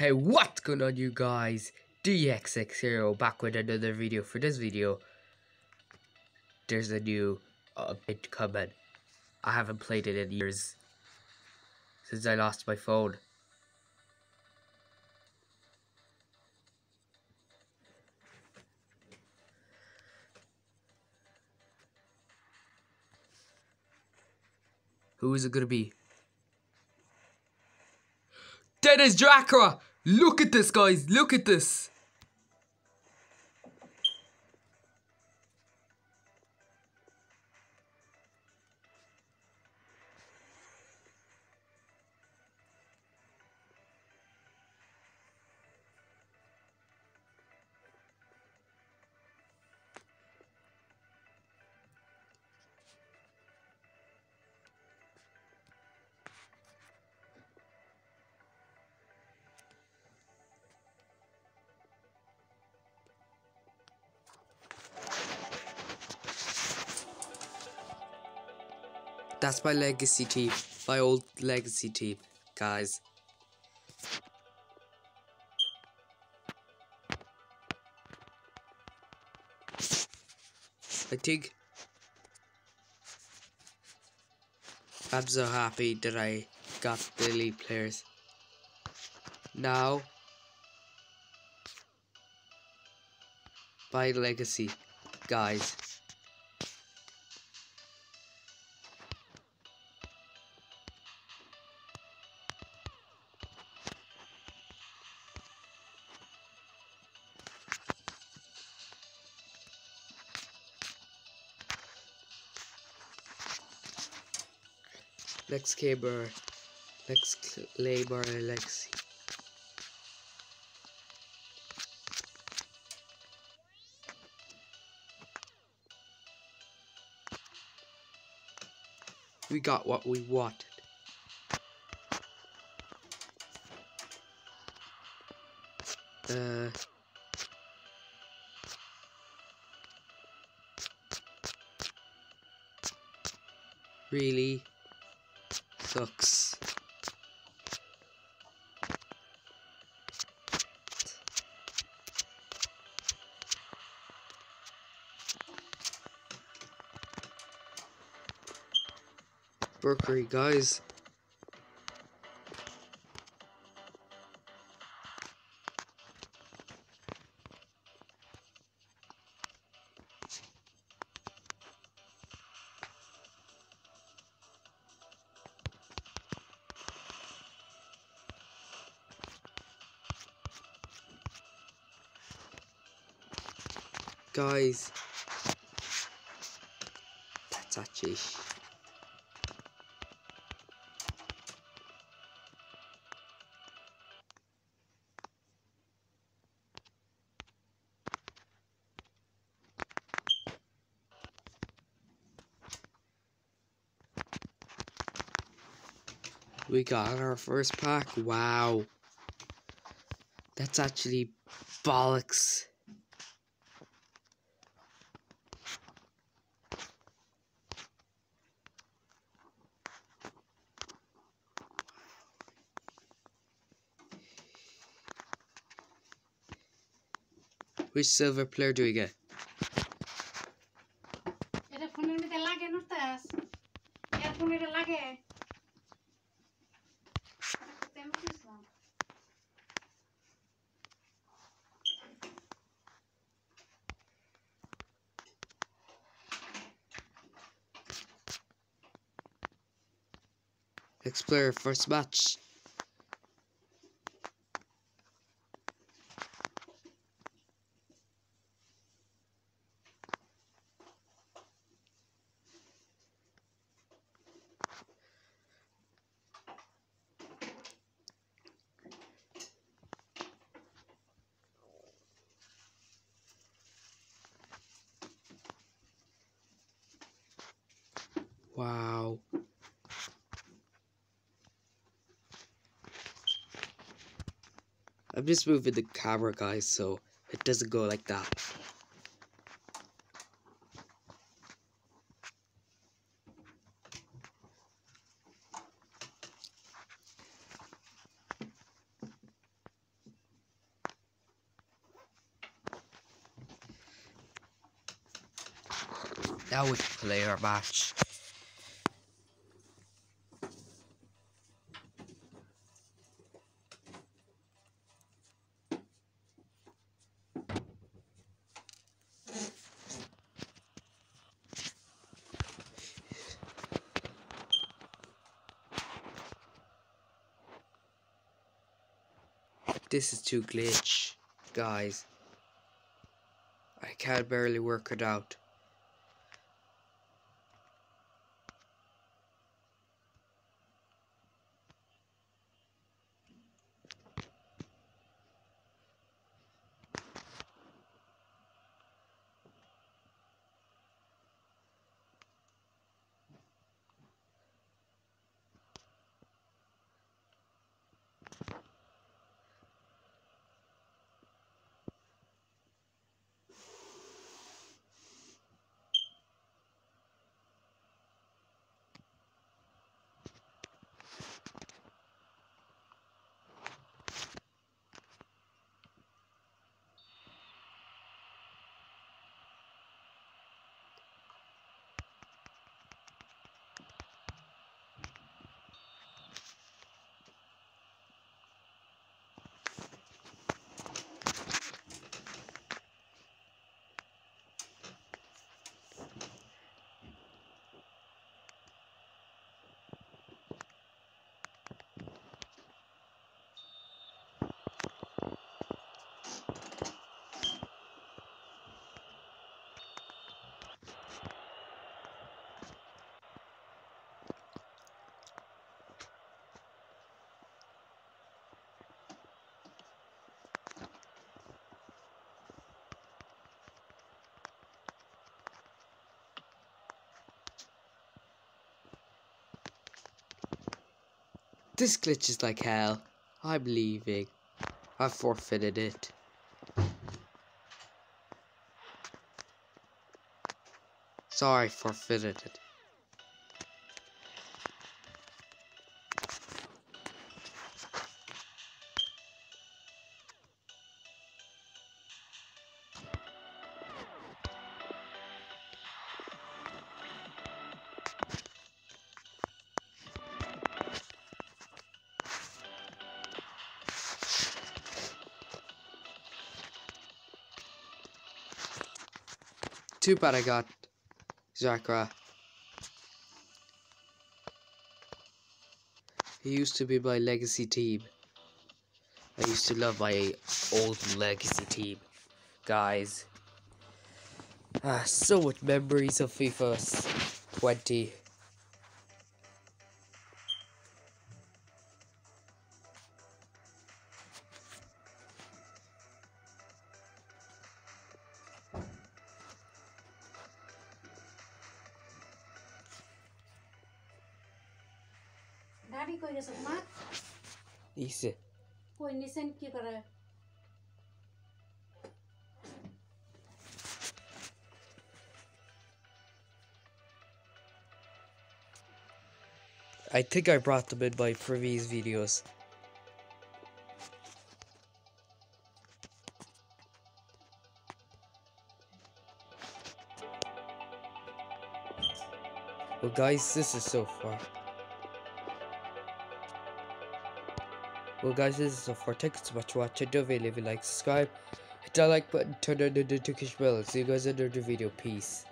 Hey, what's going on, you guys? DXX Hero back with another video. For this video, there's a new update coming. I haven't played it in years since I lost my phone. Who is it gonna be? That is Dracra! Look at this, guys! Look at this! That's my legacy team. My old legacy team, guys. I think I'm so happy that I got the elite players. Now, my legacy, guys. Lex Caber, Lex Labor, Lexi. We got what we wanted. Really sucks. Mercury, guys. Guys, that's actually we got our first pack. Wow, that's actually bollocks. Which silver player do we get? Next player, first match. Wow. I'm just moving the camera, guys, so it doesn't go like that. Now we can play our match. This is too glitch, guys. I can barely work it out. This glitch is like hell. I'm leaving. I forfeited it. Sorry, forfeited it. Too bad I got Zakra. He used to be my legacy team. I used to love my old legacy team. Guys. So much memories of FIFA 20. Daddy को ये सब मत Easy. कोई Neesham की करे I think I brought them in my previous videos. Well guys, this is so far. Thank you so much for watching the video. Leave a like, subscribe, hit that like button, turn on the notification bell. See you guys in another video. Peace.